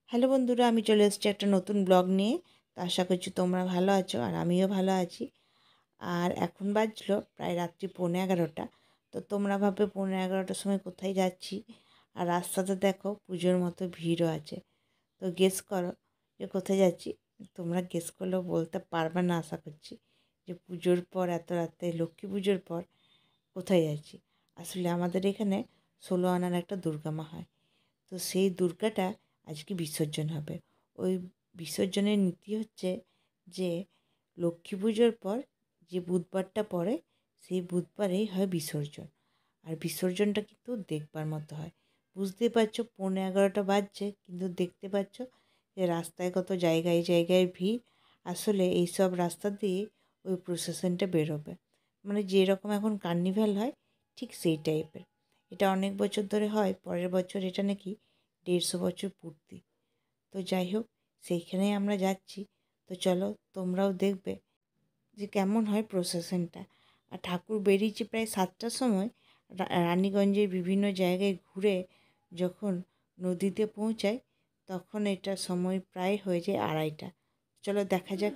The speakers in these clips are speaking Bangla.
হ্যালো বন্ধুরা, আমি চলে এসেছি একটা নতুন ব্লগ নিয়ে। তো আশা করছি তোমরা ভালো আছো আর আমিও ভালো আছি। আর এখন বাজলো প্রায় রাত্রি 11:15। তো তোমরা ভাববে 11:15টার সময় কোথায় যাচ্ছি, আর রাস্তাতে দেখো পুজোর মতো ভিড়ও আছে। তো গেস করো যে কোথায় যাচ্ছি। তোমরা গেস করলেও বলতে পারবে না আশা করছি, যে পুজোর পর এত রাতে, লক্ষ্মী পুজোর পর কোথায় যাচ্ছি। আসলে আমাদের এখানে 16 আনার একটা দুর্গা মা হয়। তো সেই দুর্গাটা আজকে বিসর্জন হবে। ওই বিসর্জনের নীতি হচ্ছে যে লক্ষ্মী পুজোর পর যে বুধবারটা পড়ে সেই বুধবারেই হয় বিসর্জন। আর বিসর্জনটা কিন্তু দেখবার মতো হয়। বুঝতেই পারছো 11:15 বাজছে, কিন্তু দেখতে পাচ্ছ যে রাস্তায় কত জায়গায় জায়গায় ভিড়। আসলে এইসব রাস্তা দিয়ে ওই প্রসেশনটা বেরোবে, মানে যেরকম এখন কার্নিভ্যাল হয় ঠিক সেই টাইপের। এটা অনেক বছর ধরে হয়, পরের বছর এটা নাকি 150 বছর পূর্তি। তো যাই হোক, সেইখানেই আমরা যাচ্ছি। তো চলো তোমরাও দেখবে যে কেমন হয় প্রসেশনটা। আর ঠাকুর বেরিয়েছে প্রায় 7টার সময়। রানীগঞ্জের বিভিন্ন জায়গায় ঘুরে যখন নদীতে পৌঁছায় তখন এটা সময় প্রায় হয়ে যায় 2:30। চলো দেখা যাক।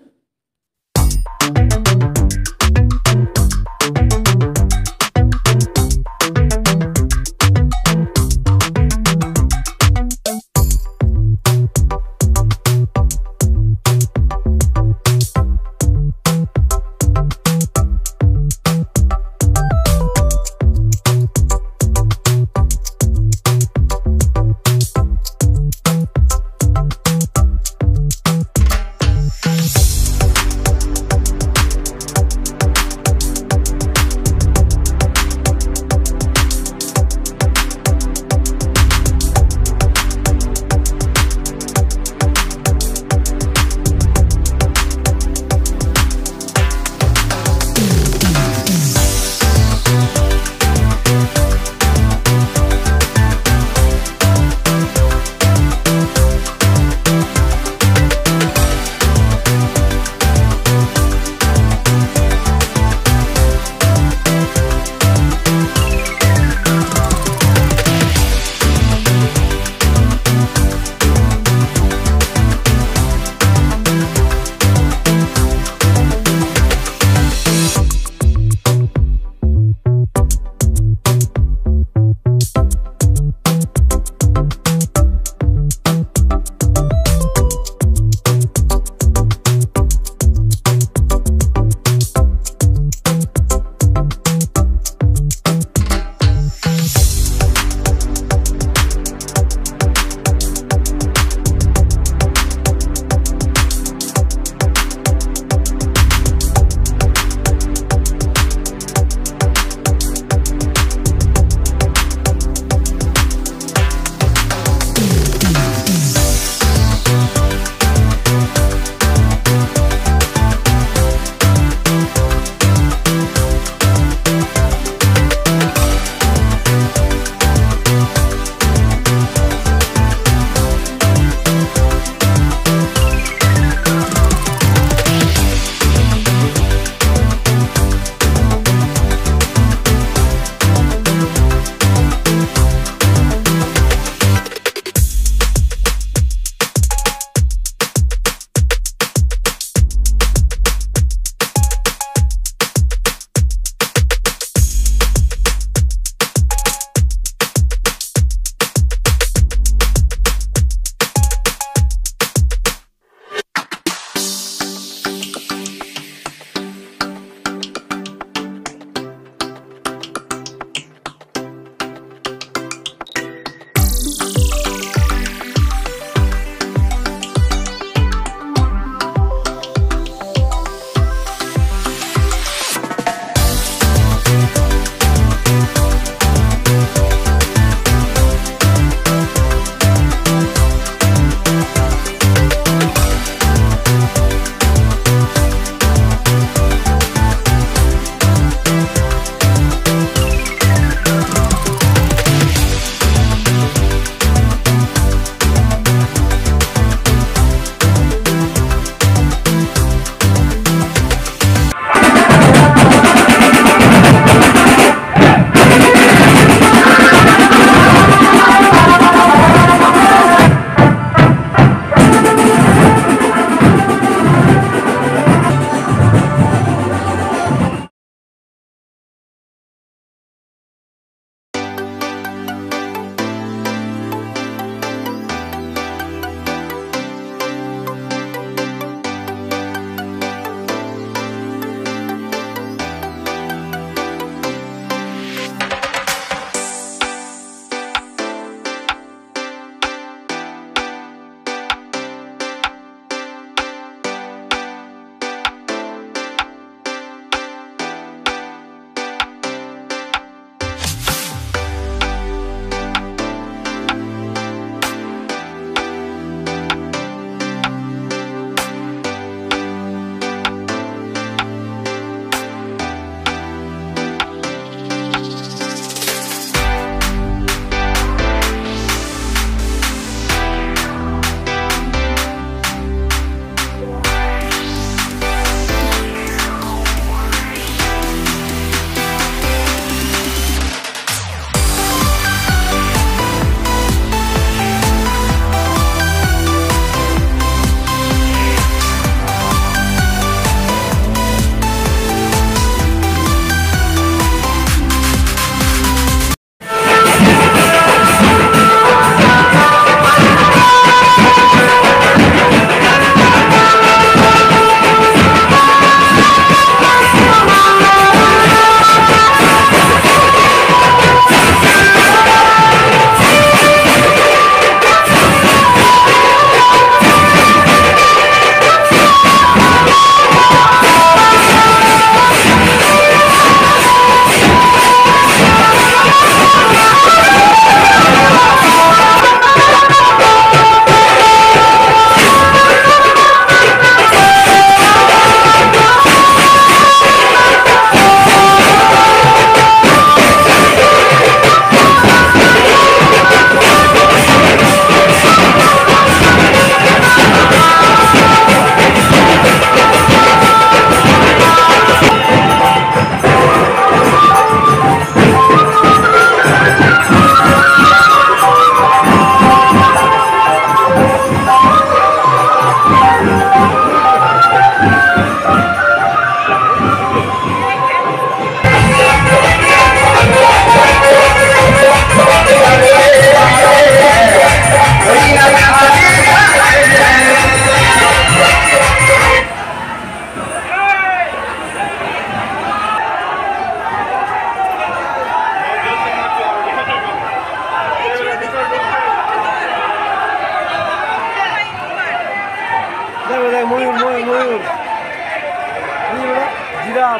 জিরাফ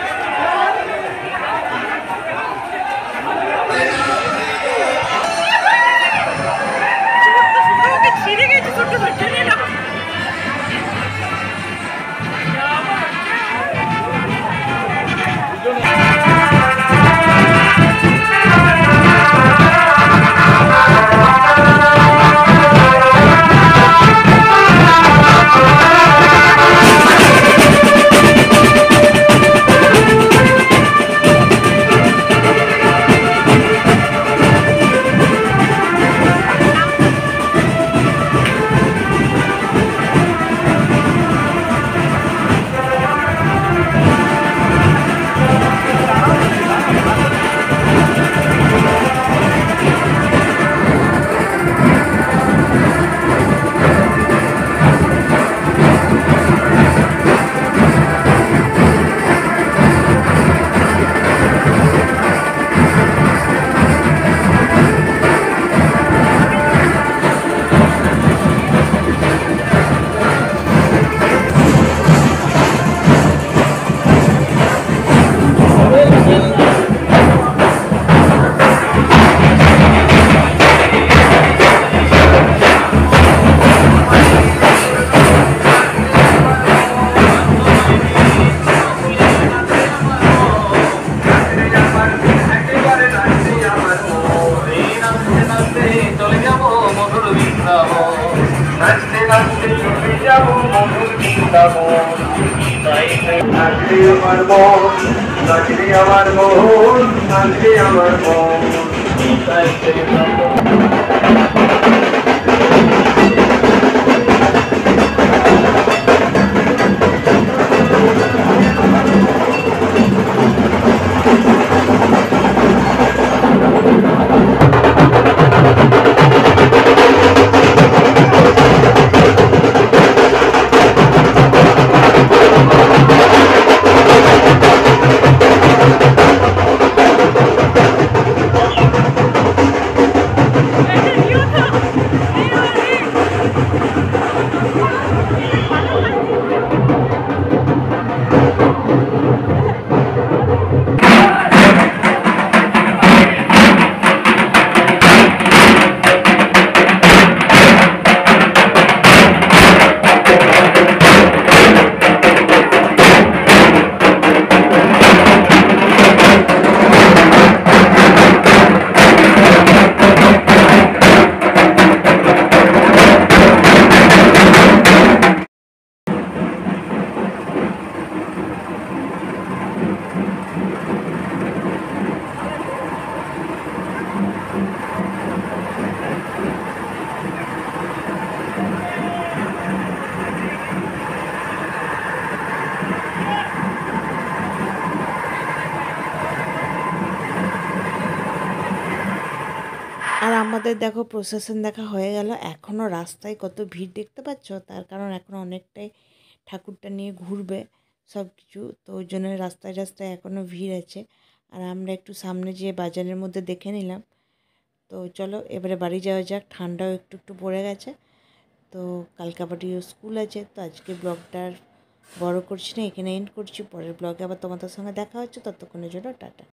নাচলে আমার মন, নাচলে আমার মন। আর আমাদের দেখো প্রসেশন দেখা হয়ে গেল। এখনও রাস্তায় কত ভিড় দেখতে পাচ্ছ, তার কারণ এখন অনেকটাই ঠাকুরটা নিয়ে ঘুরবে সব কিছু, তো ওই জন্য রাস্তায় রাস্তায় এখনও ভিড় আছে। আর আমরা একটু সামনে যেয়ে বাজারের মধ্যে দেখে নিলাম। তো চলো এবারে বাড়ি যাওয়া যাক, ঠান্ডাও একটু একটু পড়ে গেছে। তো কালকে আবার স্কুল আছে, তো আজকে ব্লগটা আর বড় করছি না, এখানে এন্ড করছি। পরের ব্লগে আবার তোমাদের সঙ্গে দেখা হচ্ছে, ততক্ষণের জন্য টাটা।